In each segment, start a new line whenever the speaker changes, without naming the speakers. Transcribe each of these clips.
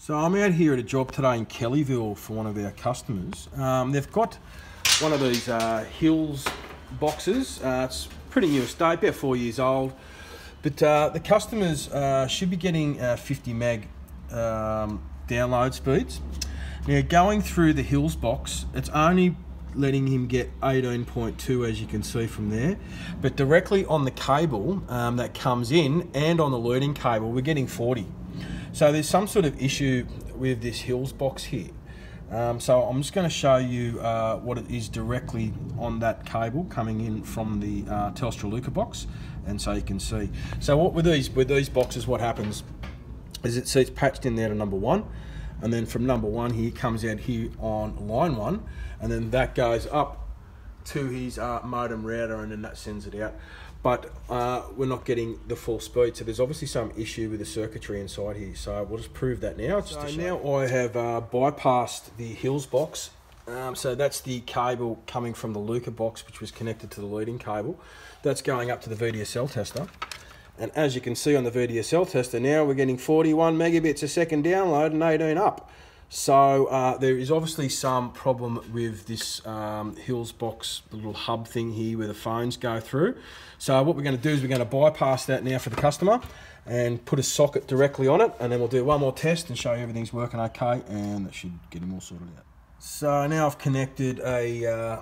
So I'm out here at a job today in Kellyville for one of our customers. They've got one of these Hills boxes. It's pretty new estate, about 4 years old. But the customers should be getting 50 meg download speeds. Now going through the Hills box, it's only letting him get 18.2 as you can see from there. But directly on the cable that comes in and on the leading cable, we're getting 40. So there's some sort of issue with this Hills box here. So I'm just going to show you what it is directly on that cable coming in from the Telstra Luca box, and so you can see. So what with these boxes, what happens is it's patched in there to number 1, and then from number 1 here comes out here on line 1, and then that goes up to his modem router, and then that sends it out. But we're not getting the full speed, so there's obviously some issue with the circuitry inside here. So we'll just prove that now. So now I have bypassed the Hills box. So that's the cable coming from the Luca box, which was connected to the leading cable. That's going up to the VDSL tester. And as you can see on the VDSL tester now, we're getting 41 megabits a second download and 18 up. So there is obviously some problem with this Hills box, the little hub thing here where the phones go through. So what we're going to do is we're going to bypass that now for the customer and put a socket directly on it, and then we'll do one more test and show you everything's working okay, and that should get him all sorted out. So now I've connected a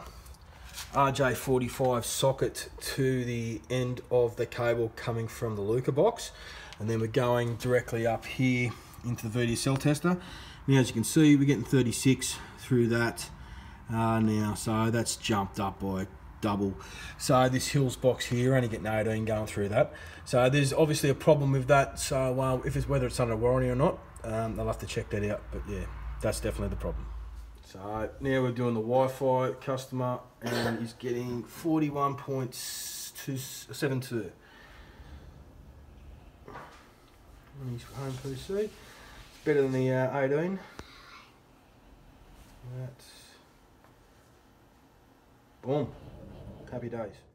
RJ45 socket to the end of the cable coming from the Luca box, and then we're going directly up here into the VDSL tester. Now as you can see, we're getting 36 through that now, so that's jumped up by double. So this Hills box here, only getting 18 going through that. So there's obviously a problem with that, so if it's whether it's under warranty or not, they'll have to check that out, but yeah, that's definitely the problem. So now we're doing the Wi-Fi customer, and he's getting 41.272 on his home PC. Better than the 18. That's boom. Happy days.